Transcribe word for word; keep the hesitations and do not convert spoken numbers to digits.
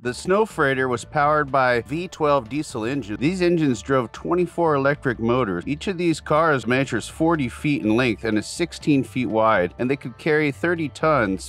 The Snofreighter was powered by V twelve diesel engines. These engines drove twenty-four electric motors. Each of these cars measures forty feet in length and is sixteen feet wide, and they could carry thirty tons.